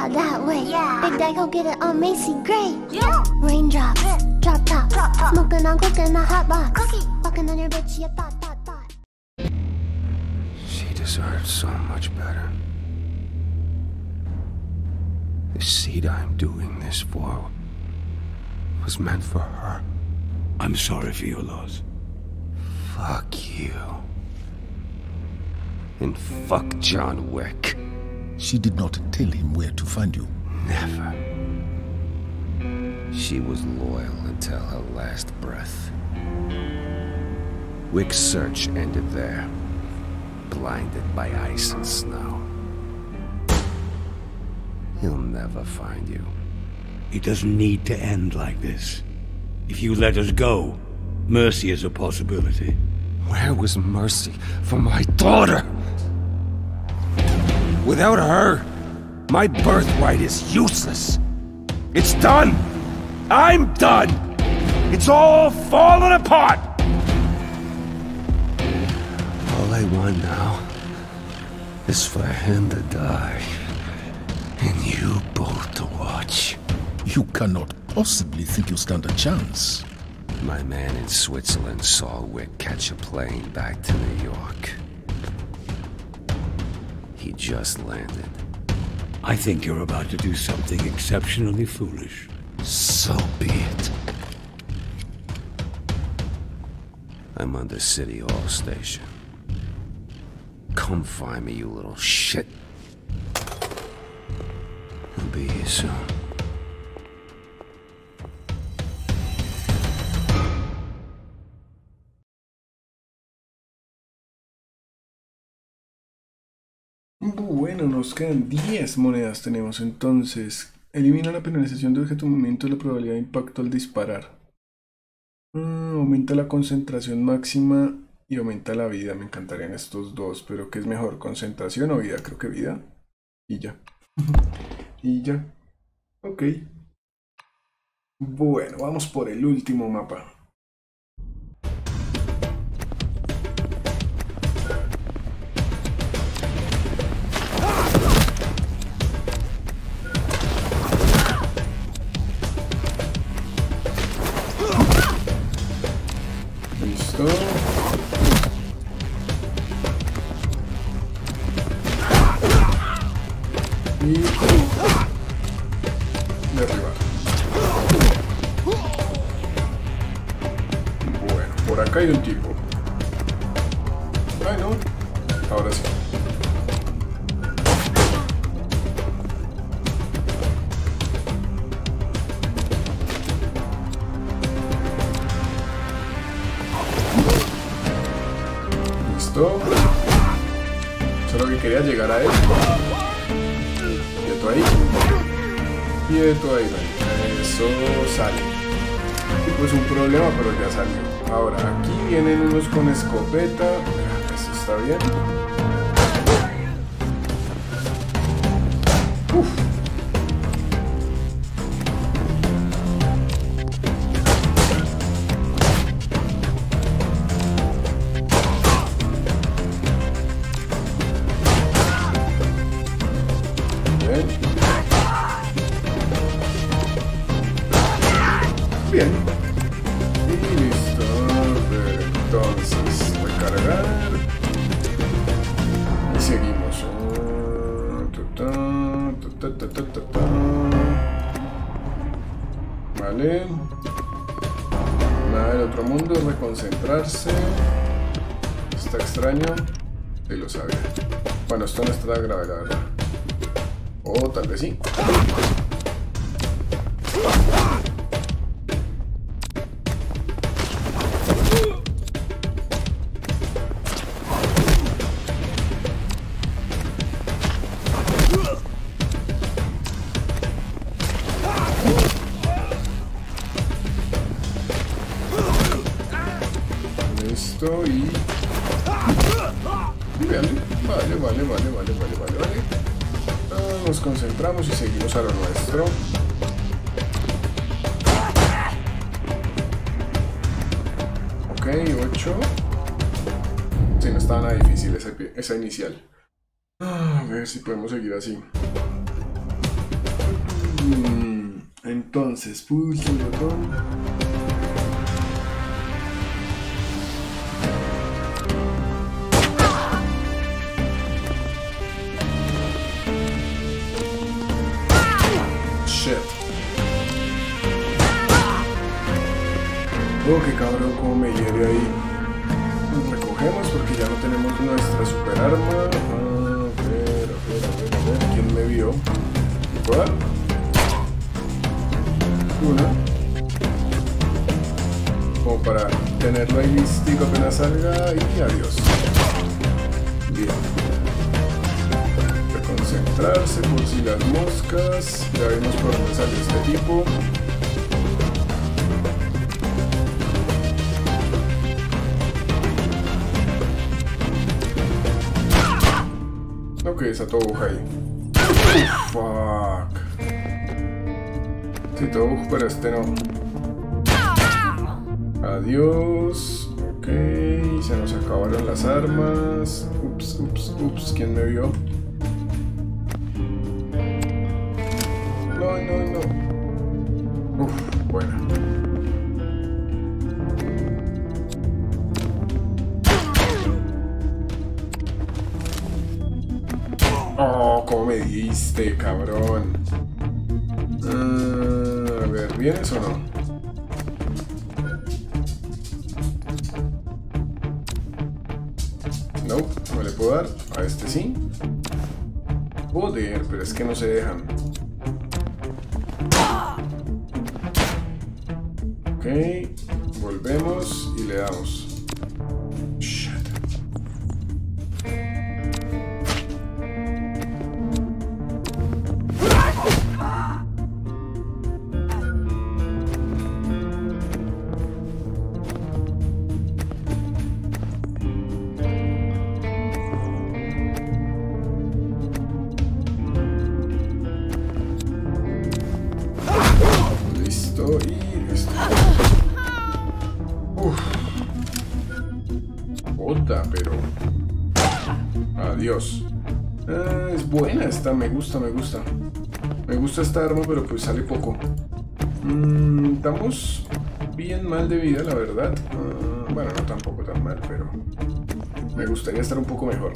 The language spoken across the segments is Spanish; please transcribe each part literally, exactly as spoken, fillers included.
out that way. Yeah. Big Daddy go get it on Macy Gray. Yeah. Raindrops, yeah. Drop top, drop top. Smoking on cooking a hot box. Cookie. Fucking on your bitch, you thought, thought, thought. She deserves so much better. The seed I'm doing this for was meant for her. I'm sorry for your loss. Fuck you. And fuck John Wick. She did not tell him where to find you. Never. She was loyal until her last breath. Wick's search ended there, blinded by ice and snow. He'll never find you. It doesn't need to end like this. If you let us go, mercy is a possibility. Where was mercy for my daughter? Without her, my birthright is useless. It's done. I'm done. It's all falling apart. All I want now is for him to die, and you both to watch. You cannot possibly think you stand a chance. My man in Switzerland saw Wick catch a plane back to New York. He just landed. I think you're about to do something exceptionally foolish. So be it. I'm under City Hall Station. Come find me, you little shit. I'll be here soon. Bueno, nos quedan diez monedas. Tenemos entonces. Elimina la penalización de objeto movimiento y la probabilidad de impacto al disparar. Mm, aumenta la concentración máxima y aumenta la vida. Me encantarían estos dos, pero ¿qué es mejor? ¿Concentración o vida? Creo que vida. Y ya. Y ya. Ok. Bueno, vamos por el último mapa. Listo. Y derribar. Bueno, por acá hay un tipo. Ay, no. Ahora sí. Listo. Solo que quería llegar a él. Quieto ahí. Quieto ahí, ¿no? Eso sale. Y pues un problema, pero ya salió. Ahora, aquí vienen unos con escopeta. Eso está bien. Uf. Bien. Y listo. Entonces, recargar. Y seguimos. Vale. Nada del otro mundo. Reconcentrarse. Está extraño. Sí, lo sabía. Bueno, esto no está grave, la verdad. O tal vez sí. Listo y... Bien, vale, vale, vale, vale, vale, vale, vale. Ah, nos concentramos y seguimos a lo nuestro. Ok, ocho. Sí, no estaba nada difícil esa, esa inicial. Ah, a ver si podemos seguir así. entonces, pulsa el botón. Shit. Oh, qué cabrón, como me hiere ahí. Nos recogemos porque ya no tenemos nuestra super arma. A ver, a ver, a ver, a ver. ¿Quién me vio? ¿Puedo dar? Una. Como para tenerlo ahí listo apenas salga y adiós. Bien. Reconcentrarse por si las moscas. Ya vimos por dónde salió este tipo. Ok, está todo bug ahí. Uf, fuck. Sí, todo bug, pero este no. Adiós. Ok, se nos acabaron las armas. Ups, ups, ups. ¿Quién me vio? No, no, no. Uf, buena. Oh, ¿cómo me diste, cabrón? Uh, a ver, ¿vienes o no? No, no le puedo dar. A este sí. Joder, pero es que no se dejan. Ok, volvemos y le damos. Y listo. Uf. Otra, pero... Adiós. Ah, es buena esta, me gusta, me gusta. Me gusta esta arma, pero pues sale poco. Mm, estamos bien mal de vida, la verdad. Ah, bueno, no tampoco tan mal, pero... Me gustaría estar un poco mejor.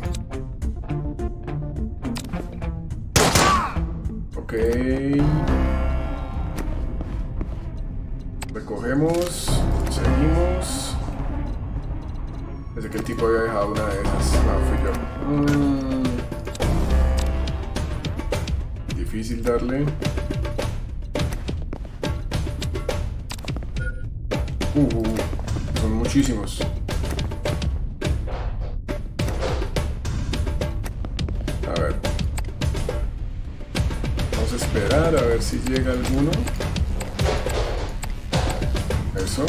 Ok... Recogemos, seguimos. Desde que el tipo había dejado una de esas. No, fui yo. Mm. Difícil darle. Uh, uh, son muchísimos. A ver. Vamos a esperar a ver si llega alguno. Eso.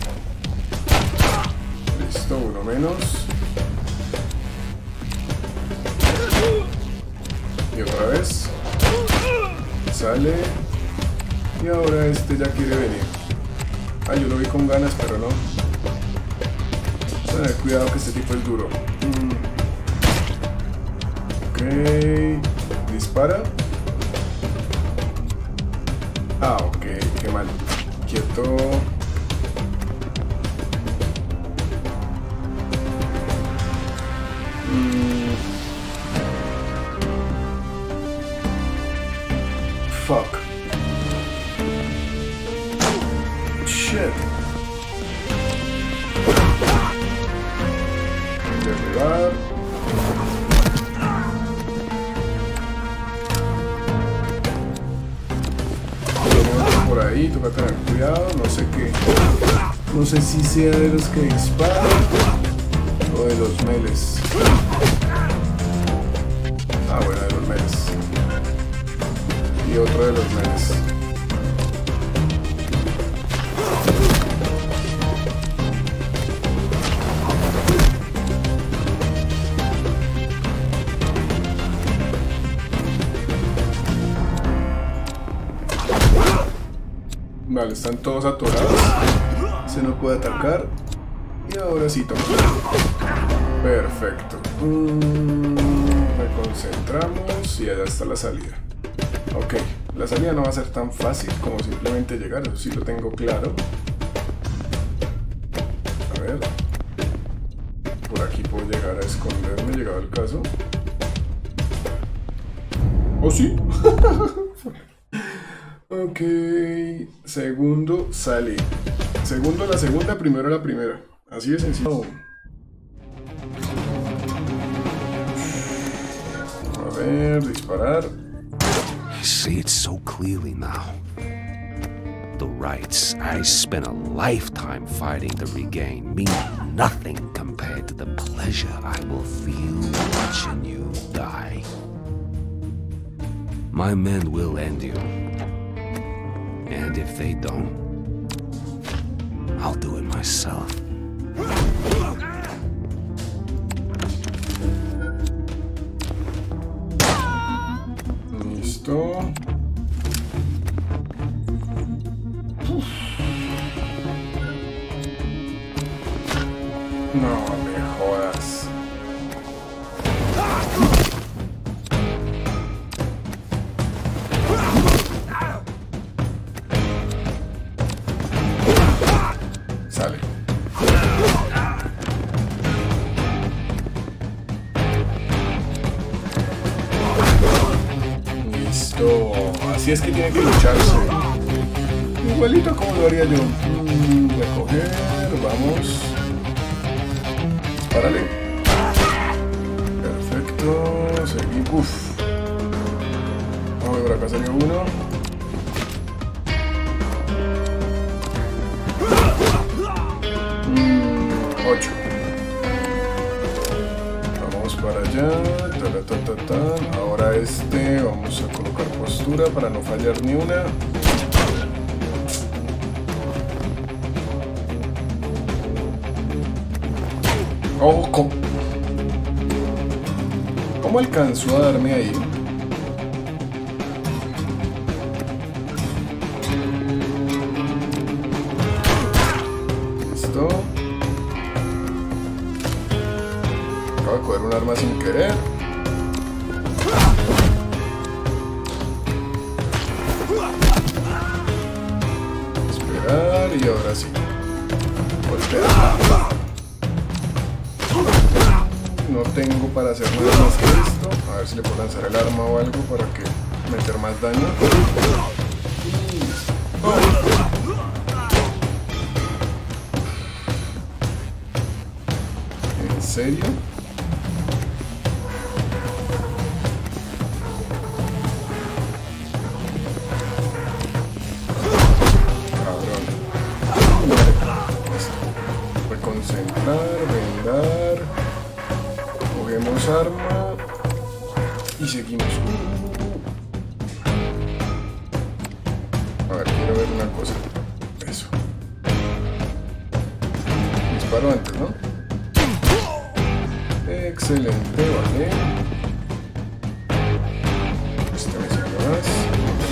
Listo, uno menos. Y otra vez. Sale. Y ahora este ya quiere venir. Ah, yo lo vi con ganas, pero no. Tener cuidado que este tipo es duro. Mm. Ok. Dispara. Ah, ok, qué mal. Quieto. Fuck. Shit. Derribar. Por ahí, toca tener cuidado, no sé qué. No sé si sea de los que disparan o de los meles. Ah, bueno, de los meles. Y otro de los meles. Vale, están todos atorados. Se no puede atacar. Y ahora sí toma. Perfecto. Mm, reconcentramos y allá está la salida. Ok, La salida no va a ser tan fácil como simplemente llegar, eso sí lo tengo claro. A ver. Por aquí puedo llegar a esconderme, llegado el caso. ¿Oh, sí? Ok. Segundo, sale. Segundo, la segunda, primero la primera. Así de sencillo. A ver, disparar. I see it so clearly now. The rights I spent a lifetime fighting to regain mean nothing compared to the pleasure I will feel watching you die. My men will end you. And if they don't, I'll do it myself. Listo. Uf. No me jodas. Sale. Listo. Así es que tiene que lucharse. Igualito como lo haría yo. Mm, recoger, vamos. Dispárale. Perfecto. Seguimos. Uf. Vamos, por acá salió uno. ocho. Vamos para allá. Ta, ta, ta, ta, ta. Ahora este, vamos a colocar postura para no fallar ni una. Oh, ¿cómo? ¿Cómo alcanzó a darme ahí? Listo. Acabo de coger un arma sin querer. Esperar y ahora sí. Golpear. No tengo para hacer nada más que esto. A ver si le puedo lanzar el arma o algo para que meter más daño. ¿En serio? Cabrón. Reconcentrar, vendar. Cogemos arma y seguimos. A ver, quiero ver una cosa. Eso. Disparo antes, ¿no? Excelente, vale. Este me sirve más.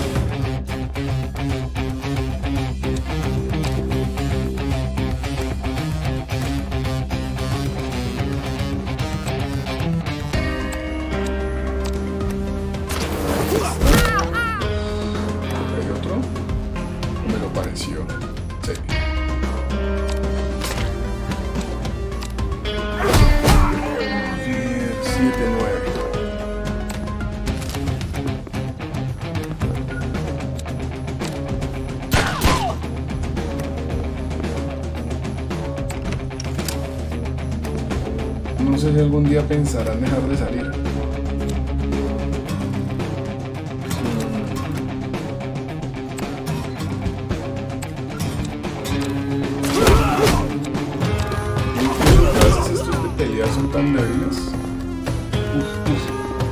¿Hay otro? ¿O me lo pareció? Sí. siete nueve. No sé si algún día pensarán dejar de salir. A veces estos de pelear son tan débiles. Uf, uf.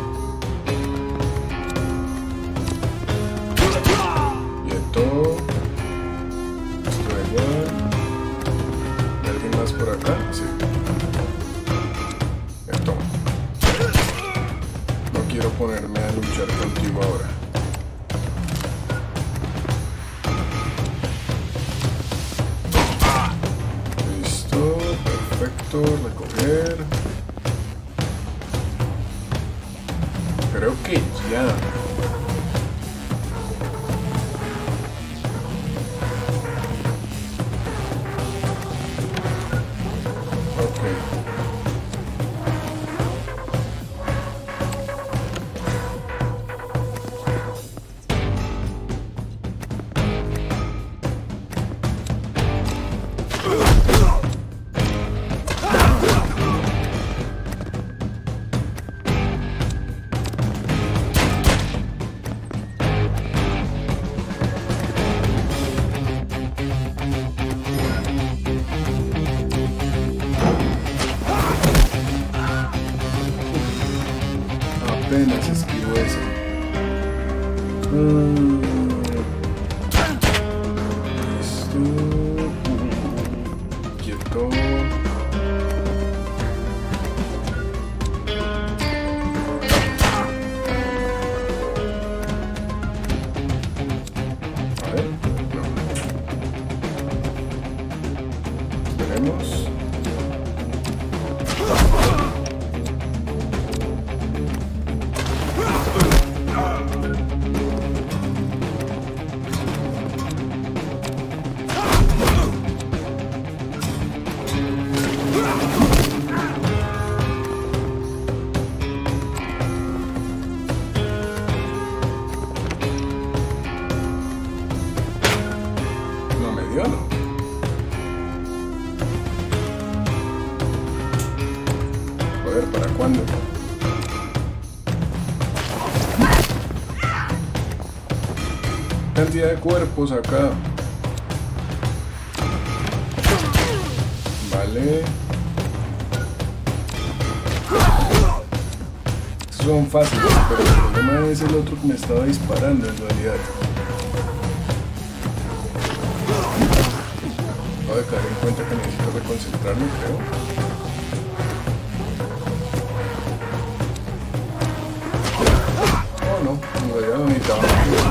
Quieto. Esto da igual. ¿Hay alguien más por acá? Sí. Esto. No quiero ponerme a luchar contigo ahora. Listo. Perfecto. Recoger. Creo que ya. Cantidad de cuerpos acá. Vale. Son fáciles, pero el problema es el otro que me estaba disparando en realidad. Acabo de caer en cuenta que necesito reconcentrarme, creo. Oh no, en realidad no necesitaba.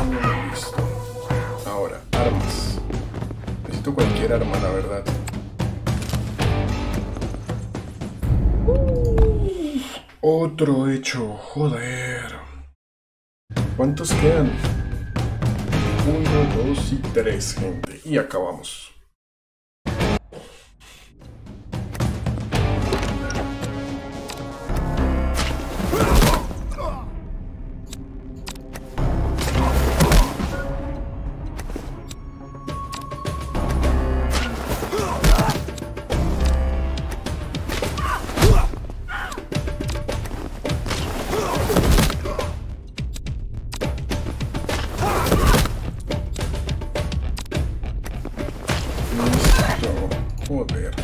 Ahora, armas. Necesito cualquier arma, la verdad. Otro hecho, joder. ¿Cuántos quedan? Uno, dos y tres, gente. Y acabamos. Joder.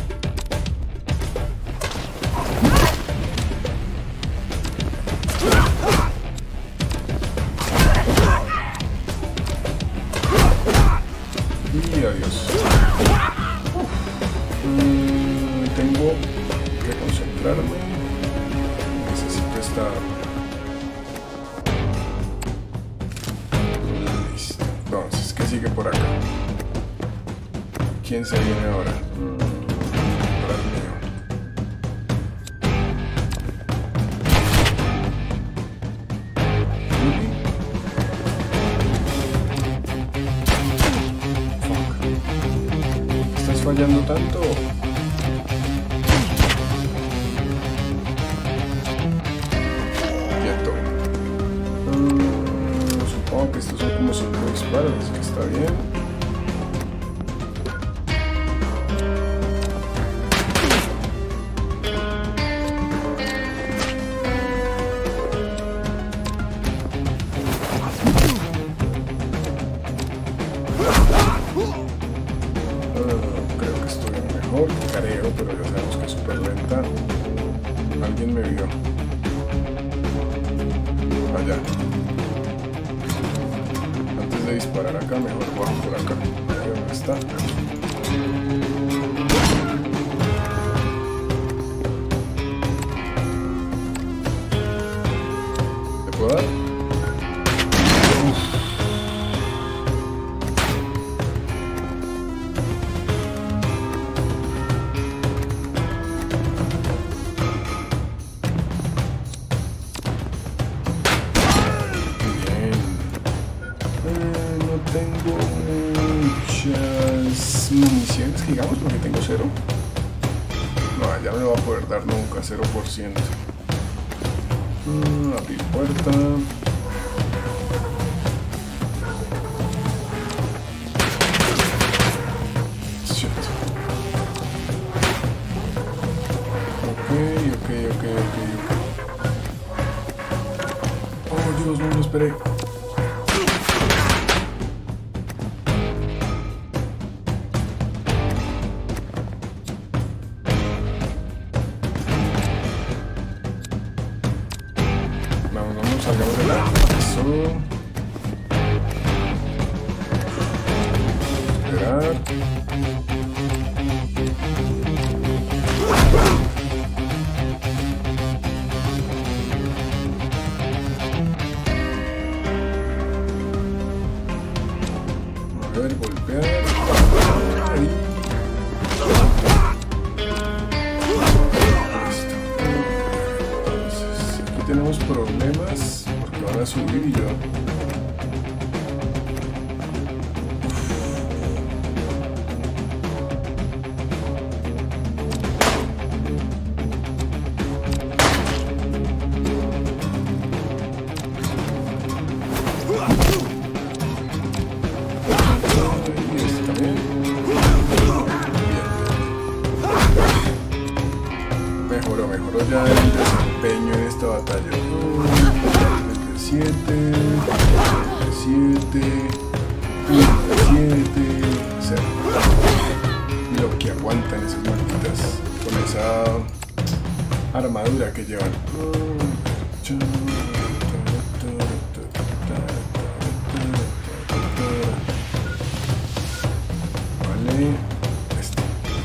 Y adiós. Mm, tengo que concentrarme. Necesito estar. Listo. Entonces, ¿qué sigue por acá? ¿Quién se viene ahora? ¿Estás fallando tanto? Quieto. Mm, supongo que estos son como cinco disparos, así que está bien. Creo, pero ya sabemos que es súper lenta. Alguien me vio. Allá. Antes de disparar acá, mejor bajo por acá. Ahí donde está. ¿Te puedo dar? Uf. Tengo muchas municiones, digamos, porque tengo cero. No, ya no me va a poder dar nunca, cero por ciento. Mm, abrir puerta. Shit. Ok, ok, ok, ok, ok. Oh, Dios, no lo esperé. Salgamos de la... Eso. golpear. A ver, golpear. Ahí. Listo. Entonces, aquí tenemos problemas porque van a subir y yo. Mejoró, mejoró ya el desempeño en esta batalla. veintisiete, veintisiete, veintisiete, cero. Lo que aguantan esas malditas con esa armadura que llevan. Vale. Este.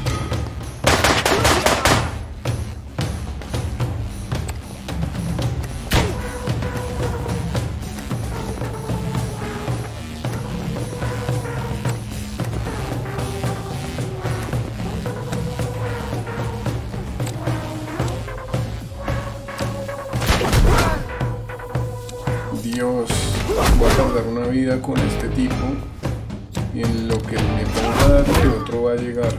Dios, voy a tardar una vida con este tipo y en lo que me ponga a darle otro va a llegar.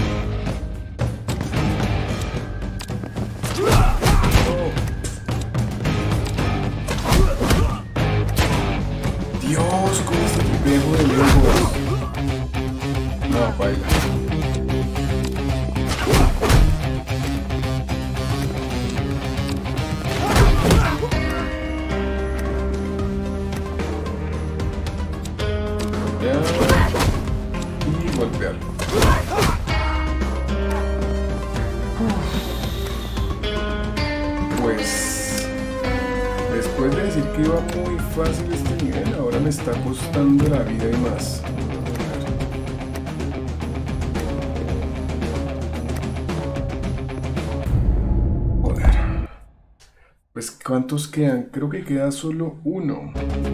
Oh. Dios, con este tripejo de lejos. No, baila. Y golpearlo. Pues después de decir que iba muy fácil este nivel, ahora me está costando la vida y más. Joder. Pues ¿cuántos quedan? Creo que queda solo uno.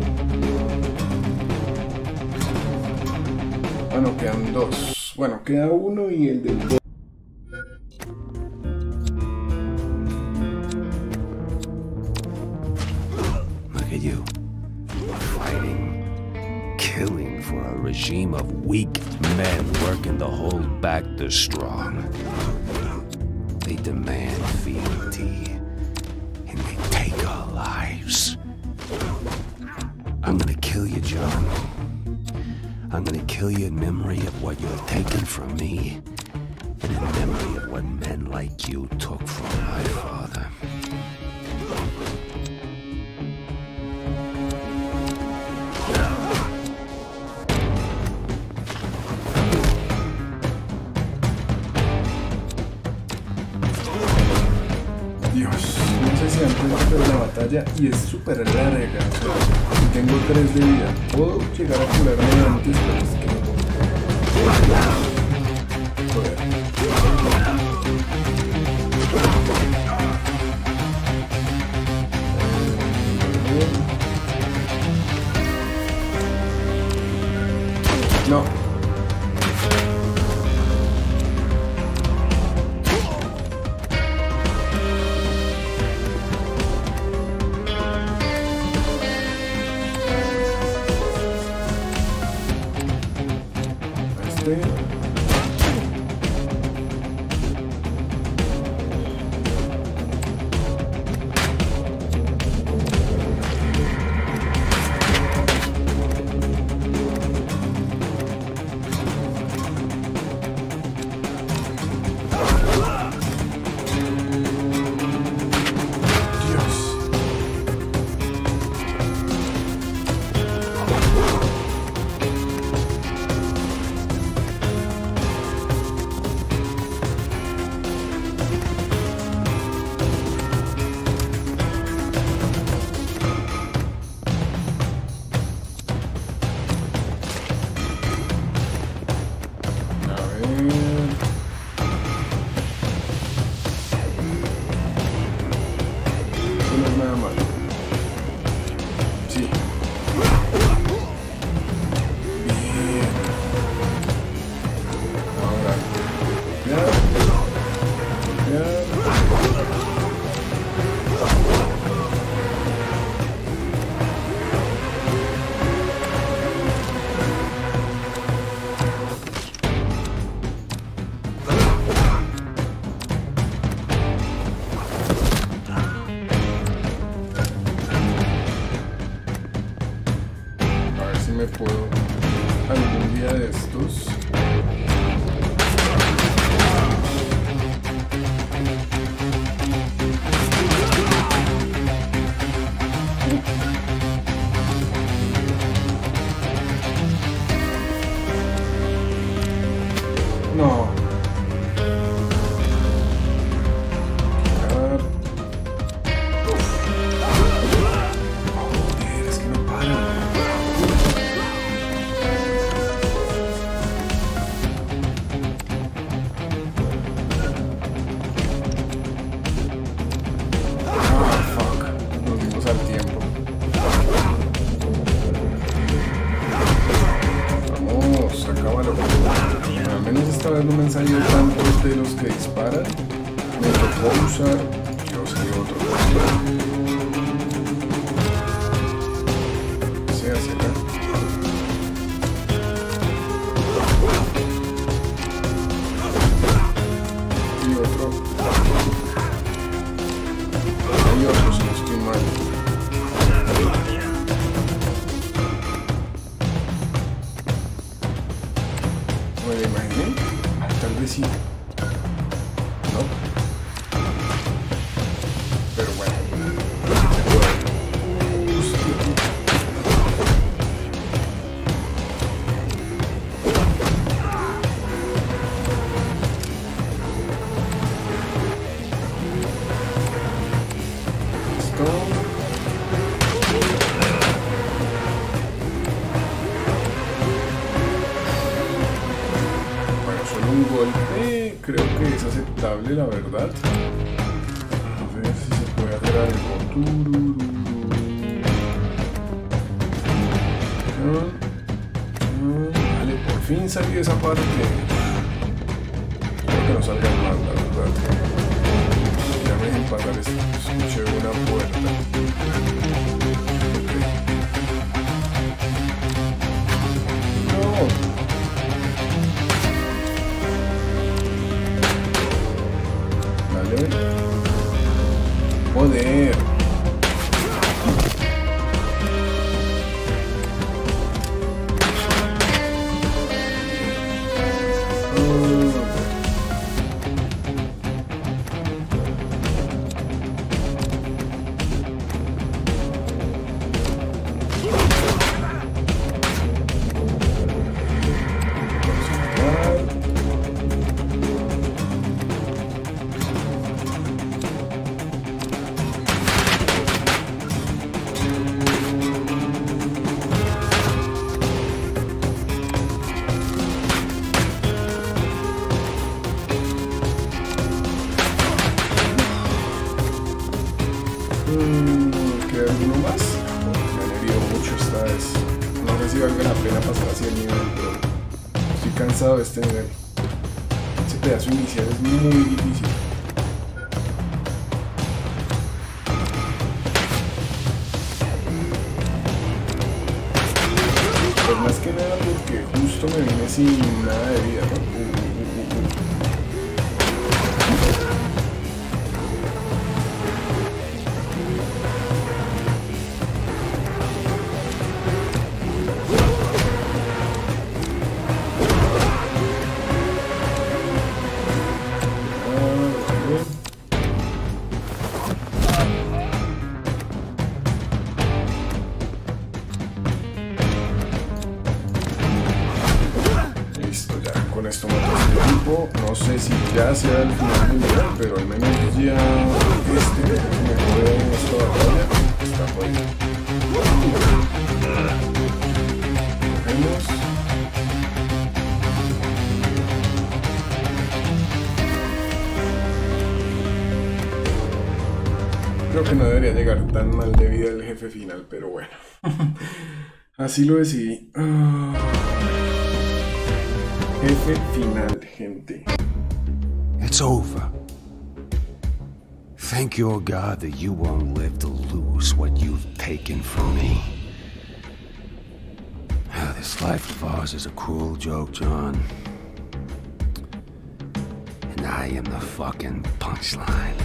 Ah, no, quedan dos. Bueno, queda uno y el del dos. Look at you. Fighting, killing for a regime of weak men working to hold back the strong. They demand fealty, and they take our lives. I'm gonna kill you, John. I'm gonna kill you in memory of what you've taken from me, and in memory of what men like you took from my father. Dios, no sé si antes de la batalla y es súper larga. O sea, y tengo tres de vida. Puedo llegar a curarme antes, pero es que no. Joder. No. me puedo algún día de estos. No. Joder, es que no para. Ah, fuck. Nos dimos al tiempo. Vamos, acábalo. Al menos esta vez no me han salido tantos de los que disparan. Me tocó usar. Yo sé otro. Sí, hacia acá. Y otro. Hay otro, si no estoy mal. ¿Me lo imaginé? Tal vez sí. No. Pero bueno. Listo. Bueno, solo un golpe creo que es aceptable, la verdad. A ver si se puede hacer algo. Turururu. Vale, por fin salí de esa parte. Espero que no salgan más, la verdad. Ya me dejen pasar esto. Escuché una puerta. Ok. No. Vale. Joder. ¿Queda alguno más? Me han herido mucho esta vez. No sé si valga la pena pasar hacia el nivel, pero estoy cansado de este nivel. Ese pedazo inicial es muy difícil. Pues más que nada porque justo me vine sin nada de vida, ¿no? Uh, uh, uh, uh. Con esto mato a este tipo. No sé si ya sea el final del nivel, pero al menos ya este que me jode en esta batalla está jodido. Cogemos. Creo que no debería llegar tan mal de vida el jefe final, pero bueno. Así lo decidí. Ah. Jefe final, gente. It's over. Thank your God that you won't live to lose what you've taken from me. Ah, this life of ours is a cruel joke, John. And I am the fucking punchline.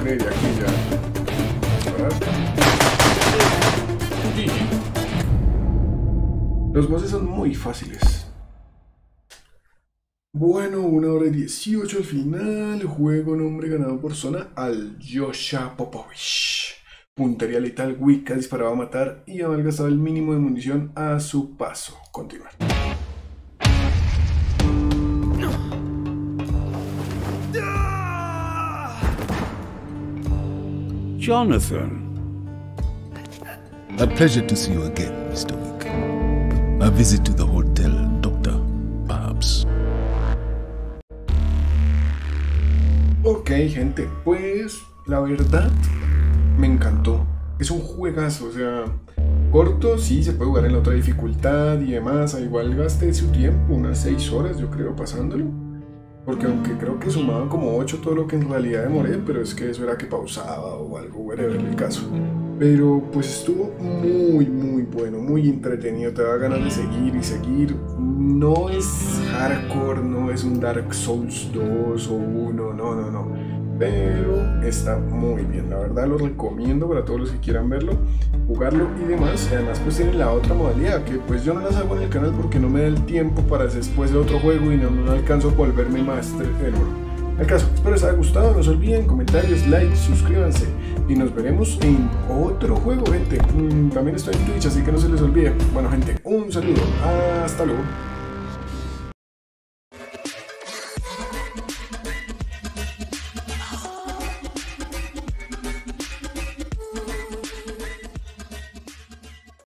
de aquí ya. G G. Los bosses son muy fáciles. Bueno, una hora y dieciocho al final. Juego nombre ganado por zona: Aljosha Popovich. Puntería letal, Wicca disparaba a matar y ha malgastado el mínimo de munición a su paso. Continuar. Jonathan. A pleasure to see you again, Mister Wick. A visit to the hotel, Doctor, perhaps. Ok, gente, pues la verdad me encantó. Es un juegazo, o sea, corto, sí, se puede jugar en la otra dificultad y demás. Igual gasté su tiempo, unas seis horas yo creo pasándolo. Porque aunque creo que sumaba como ocho todo lo que en realidad demoré, pero es que eso era que pausaba o algo, whatever el caso. Pero pues estuvo muy muy bueno, muy entretenido, te da ganas de seguir y seguir. No es hardcore, no es un Dark Souls dos o uno, no, no, no. Pero está muy bien, la verdad lo recomiendo para todos los que quieran verlo, jugarlo y demás. Y además pues tiene la otra modalidad que pues yo no las hago en el canal porque no me da el tiempo para después de otro juego y no, no alcanzo a volverme máster en uno. El caso, espero les haya gustado, no se olviden, comentarios, likes, suscríbanse y nos veremos en otro juego, gente. Mm, también estoy en Twitch, así que no se les olvide. Bueno, gente, un saludo, hasta luego.